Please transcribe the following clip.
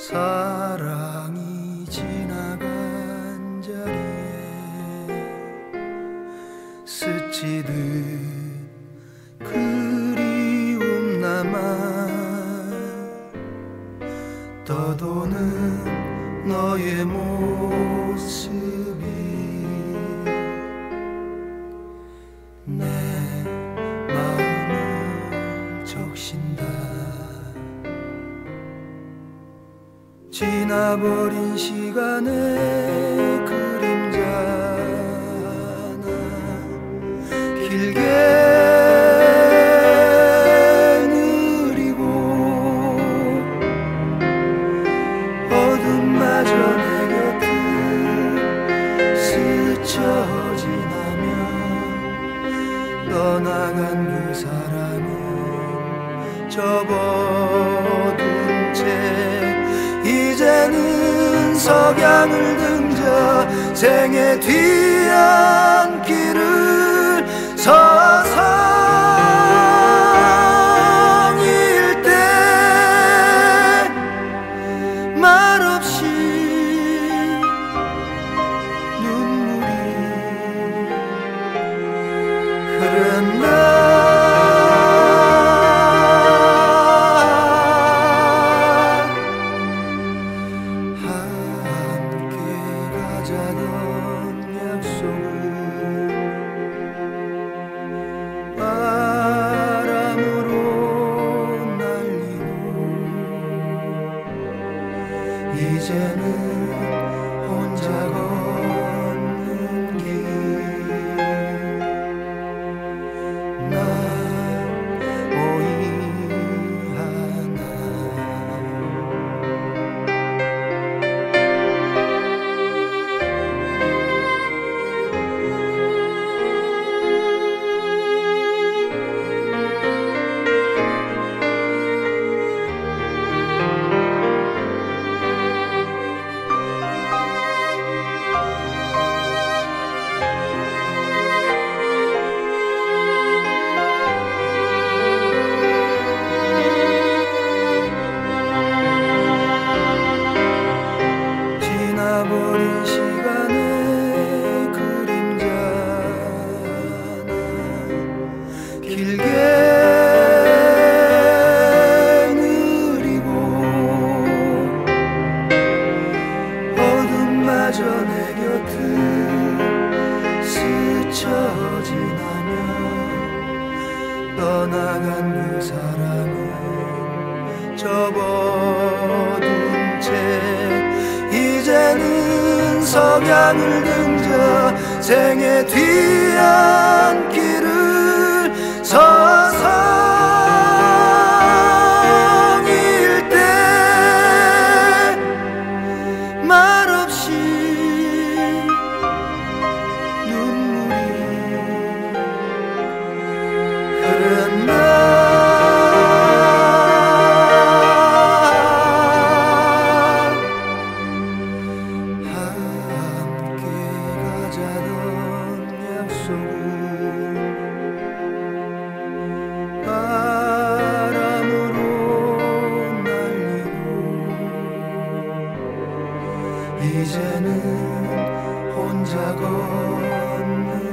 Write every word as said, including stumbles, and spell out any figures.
사랑이 지나간 자리에 스치듯 그리움 남아 떠도는 너의 모습이 내 마음을 적신다. 지나버린 시간의 그림자나 길게 느리고 어둠마저 내 곁을 스쳐 지나면 떠나간 그 사람은 접어둔 채 이제는 석양을 등져 생의 뒤안길을 서성일 때 말없이 눈물이 흐른다. 이제는 혼자 걷는 길 나 오이 하나 버린 시간의 그림자나 길게 느리고 어둠마저 내 곁을 스쳐 지나면 떠나간 그 사람은 접어둔 채 이제는 석양을 등져 생의 뒤안길을 서성일 때 말없이 눈물이 흐른다. 바람으로 날리고 이제는 혼자 걷는